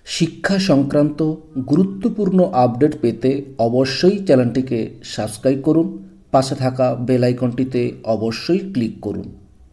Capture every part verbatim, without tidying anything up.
শিক্ষা সংক্রান্ত গুরুত্বপূর্ণ আপডেট পেতে অবশ্যই চ্যানেলটিকে সাবস্ক্রাইব করুন, পাশে থাকা বেল আইকনটিতে অবশ্যই ক্লিক করুন।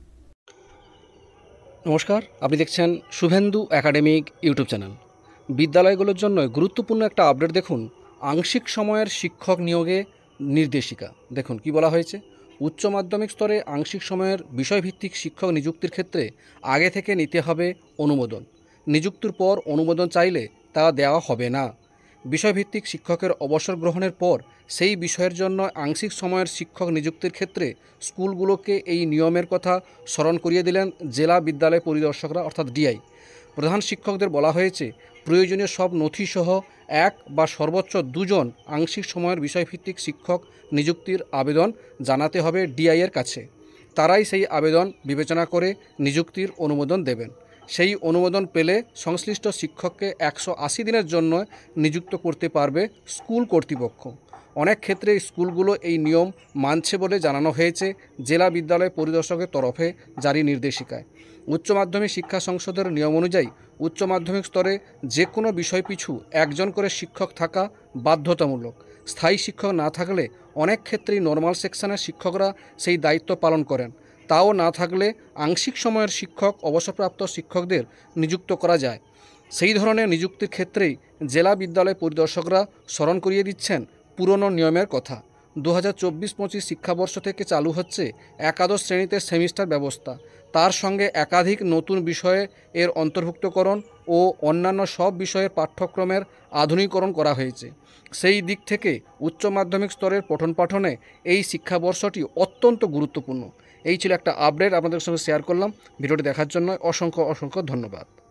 নমস্কার, আপনি দেখছেন শুভেন্দু একাডেমিক ইউটিউব চ্যানেল। বিদ্যালয়গুলোর জন্য গুরুত্বপূর্ণ একটা আপডেট দেখুন। আংশিক সময়ের শিক্ষক নিয়োগে নির্দেশিকা। দেখুন কি বলা হয়েছে। উচ্চ মাধ্যমিক স্তরে আংশিক সময়ের বিষয়ভিত্তিক শিক্ষক নিযুক্তির ক্ষেত্রে আগে থেকে নিতে হবে অনুমোদন। নিযুক্তির পর অনুমোদন চাইলে তা দেওয়া হবে না। বিষয়ভিত্তিক শিক্ষকের অবসর গ্রহণের পর সেই বিষয়ের জন্য আংশিক সময়ের শিক্ষক নিযুক্তির ক্ষেত্রে স্কুলগুলোকে এই নিয়মের কথা স্মরণ করিয়ে দিলেন জেলা বিদ্যালয় পরিদর্শকরা অর্থাৎ ডিআই। প্রধান শিক্ষকদের বলা হয়েছে প্রয়োজনীয় সব নথিসহ এক বা সর্বোচ্চ দুজন আংশিক সময়ের বিষয়ভিত্তিক শিক্ষক নিযুক্তির আবেদন জানাতে হবে ডিআইয়ের কাছে। তারাই সেই আবেদন বিবেচনা করে নিযুক্তির অনুমোদন দেবেন। সেই অনুমোদন পেলে সংশ্লিষ্ট শিক্ষককে একশো আশি দিনের জন্য নিযুক্ত করতে পারবে স্কুল কর্তৃপক্ষ। অনেক ক্ষেত্রে স্কুলগুলো এই নিয়ম মানছে বলে জানানো হয়েছে জেলা বিদ্যালয় পরিদর্শকের তরফে জারি নির্দেশিকায়। উচ্চ মাধ্যমিক শিক্ষা সংসদের নিয়ম অনুযায়ী উচ্চ মাধ্যমিক স্তরে যে কোনো বিষয় পিছু একজন করে শিক্ষক থাকা বাধ্যতামূলক। স্থায়ী শিক্ষক না থাকলে অনেক ক্ষেত্রেই নর্মাল সেকশনের শিক্ষকরা সেই দায়িত্ব পালন করেন। তাও না থাকলে আংশিক সময়ের শিক্ষক অবসরপ্রাপ্ত শিক্ষকদের নিযুক্ত করা যায়। সেই ধরনের নিযুক্তির ক্ষেত্রেই জেলা বিদ্যালয় পরিদর্শকরা স্মরণ করিয়ে দিচ্ছেন পুরনো নিয়মের কথা। দু হাজার চব্বিশ পঁচিশ শিক্ষাবর্ষ থেকে চালু হচ্ছে একাদশ শ্রেণীতে সেমিস্টার ব্যবস্থা। তার সঙ্গে একাধিক নতুন বিষয়ে এর অন্তর্ভুক্তকরণ ও অন্যান্য সব বিষয়ের পাঠ্যক্রমের আধুনিকরণ করা হয়েছে। সেই দিক থেকে উচ্চ মাধ্যমিক স্তরের পঠন পাঠনে এই শিক্ষাবর্ষটি অত্যন্ত গুরুত্বপূর্ণ। এই ছিল একটা আপডেট, আপনাদের সঙ্গে শেয়ার করলাম। ভিডিওটি দেখার জন্য অসংখ্য অসংখ্য ধন্যবাদ।